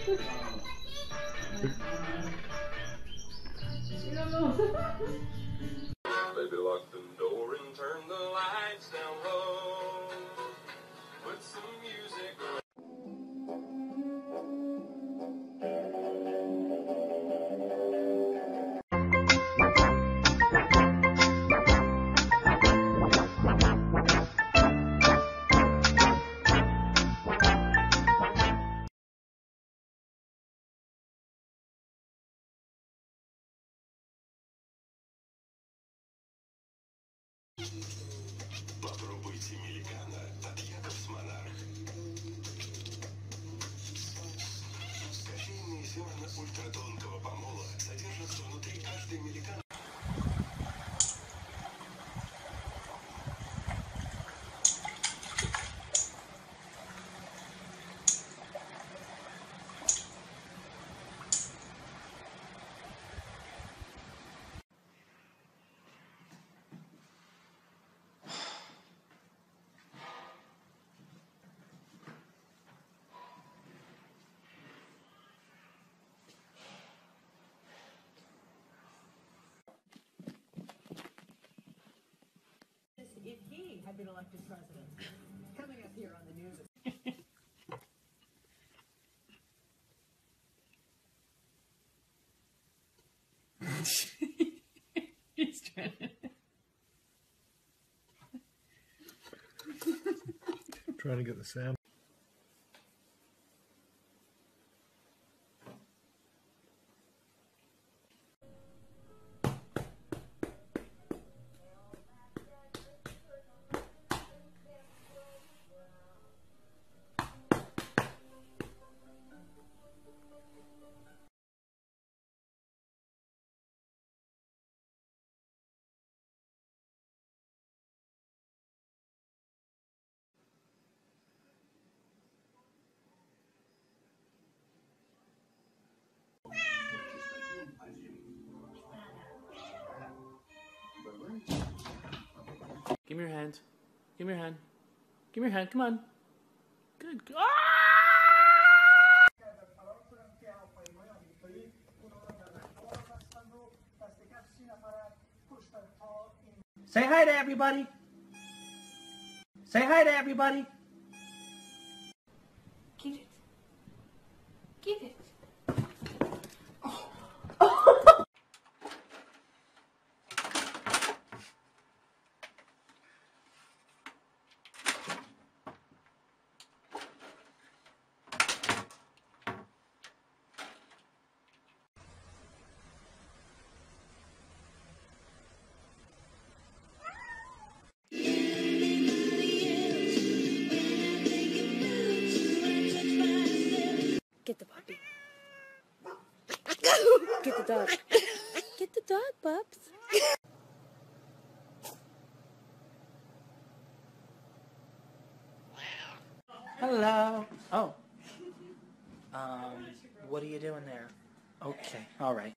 Baby, lock the door and turn the lights down low. Put some music on. Попробуйте Меликана от Якобс Монарх. Кофейные зерна ультратонкого помола содержатся внутри каждой Меликана. If he had been elected president, coming up here on the news. He's trying to... Trying to get the sound. Give me your hand. Give me your hand. Give me your hand. Come on. Good. Ah! Say hi to everybody. Say hi to everybody. Get it. Get it. Get the puppy. Get the dog. Get the dog, pups. Hello. Oh. What are you doing there? Okay. All right.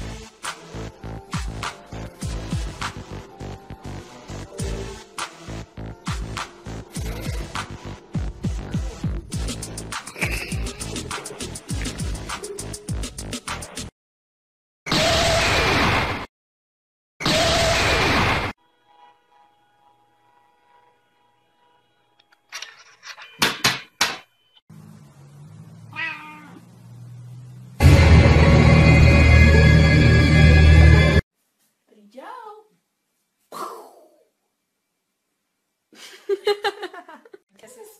Kisses.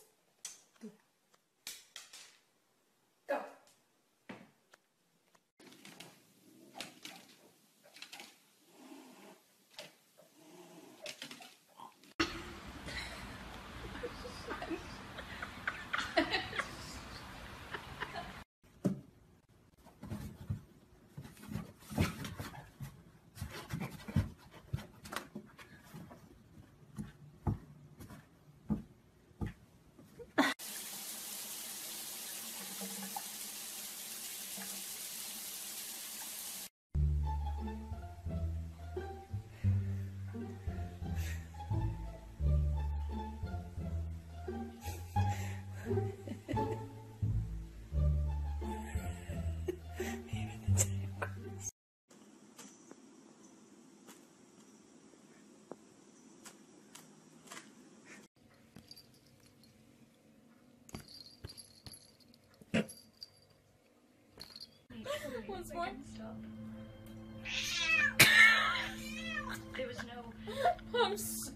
What's wrong? There was no. I'm so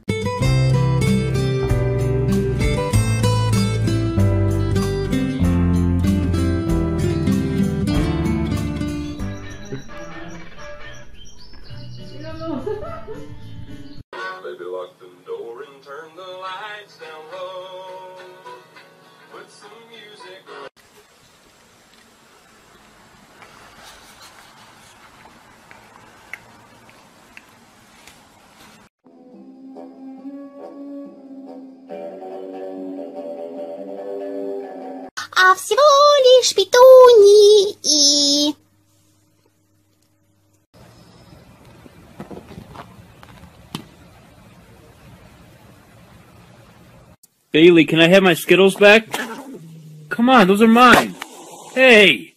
Baby, lock the door and turn the lights down low. Put some music on. А всего лишь петунии. Bailey, can I have my Skittles back? Come on, those are mine. Hey!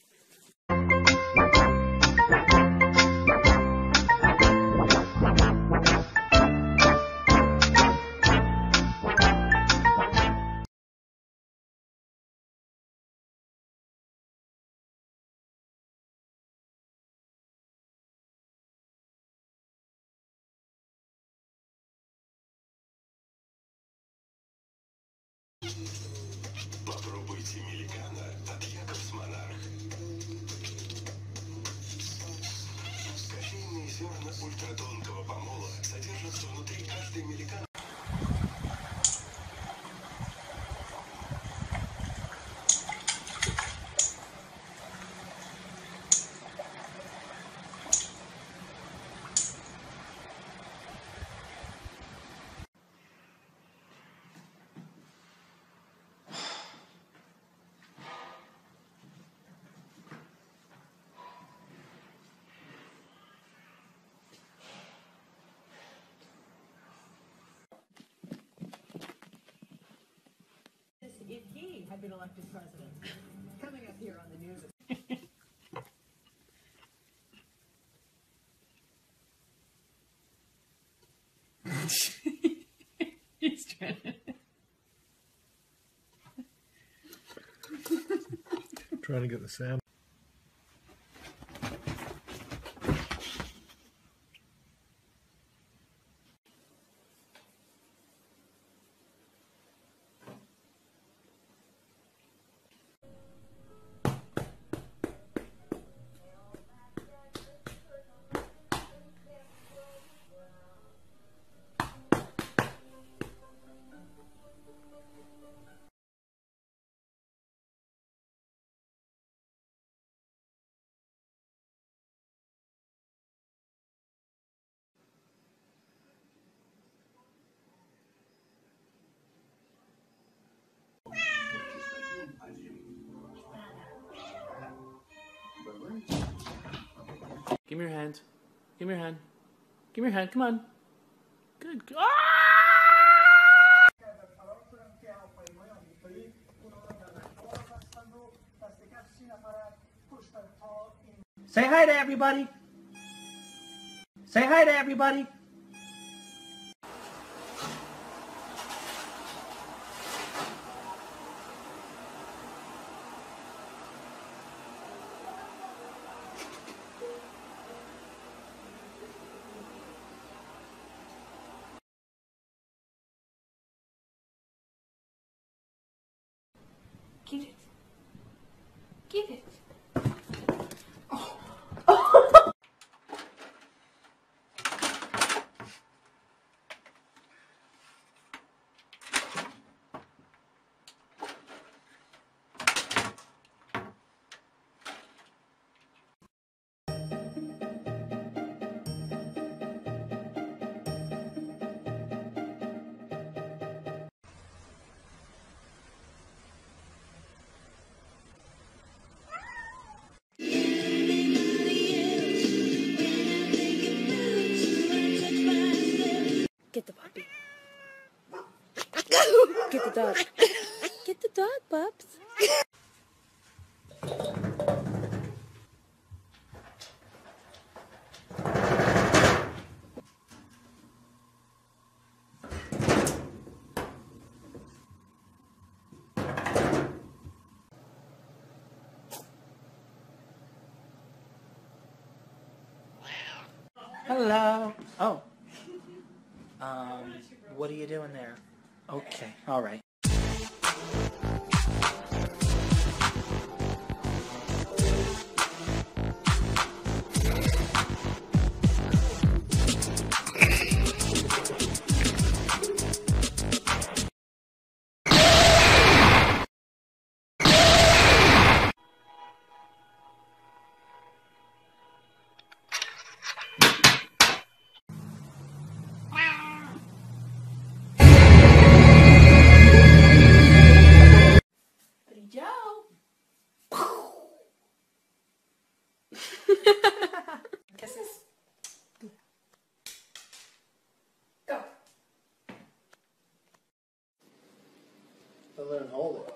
Попробуйте Меликана от Якобс Монарх. Кофейные зерна ультратонкого помола содержатся внутри каждой Меликана. If he had been elected president. Coming up here on the news. He's trying to... Trying to get the sound. Give me your hand. Give me your hand. Give me your hand. Come on. Good. Ah! Say hi to everybody. Say hi to everybody. Get it. Get it. Get the puppy. Get the dog. Get the dog, pups. Hello. Oh. What are you doing there? Okay, all right. Kisses. Go. I'll let him hold it.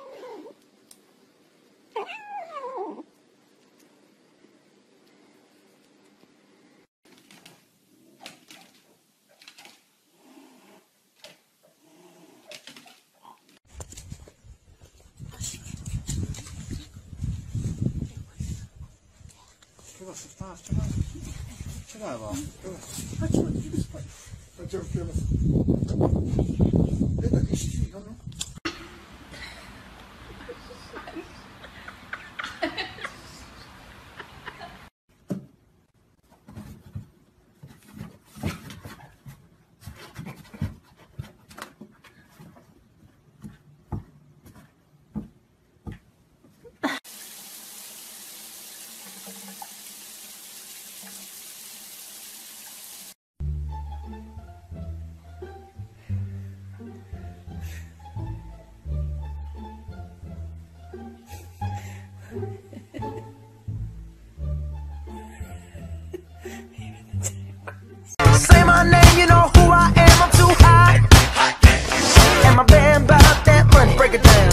Say my name, you know who I am, I'm too high. And my band about that money, break it down.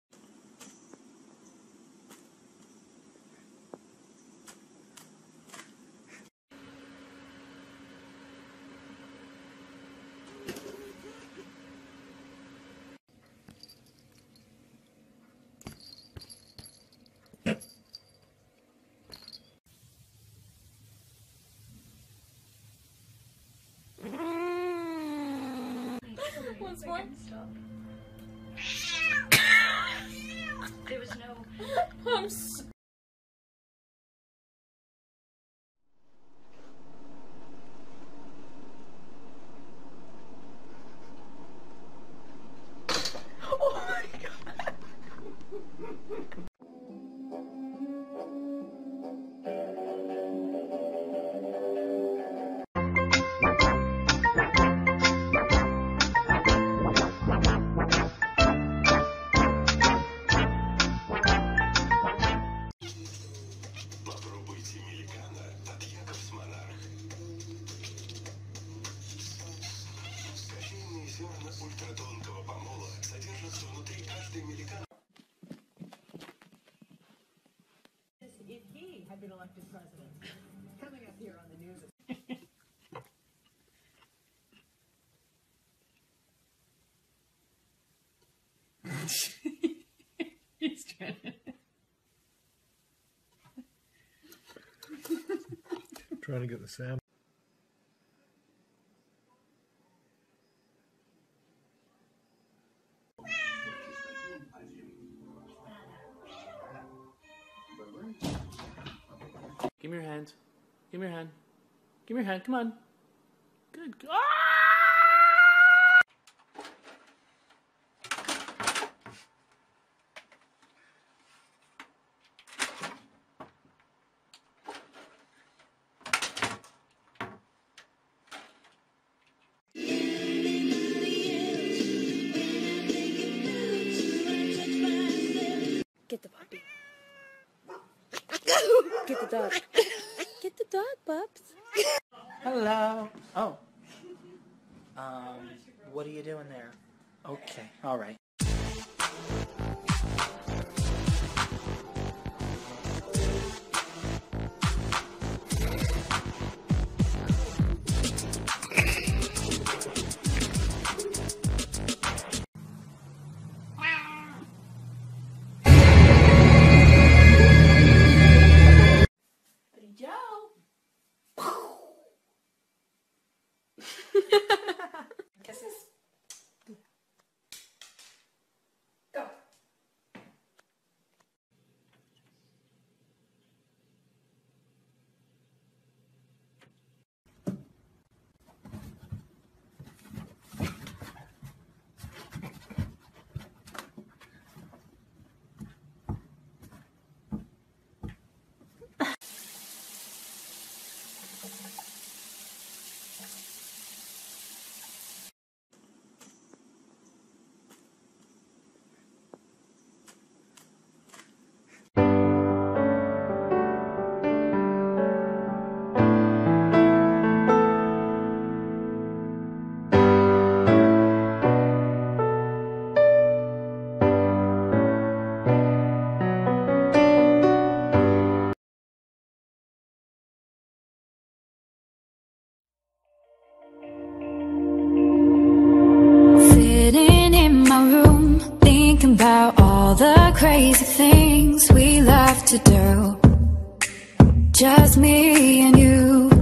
Once more. There was no. I'm so Попробуйте Меликана от Якобс Монарх. Кофейные зерна ультратонкого помола содержатся внутри каждой Меликана. If he had been elected president, coming up here on the news. He's trying to... Trying to get the sound. Give me your hand. Give me your hand. Give me your hand. Come on. Good. Ah! Get the puppy. Get the dog. Get the dog, pups. Hello. Oh. What are you doing there? Okay, all right. all the crazy things we love to do. Just me and you.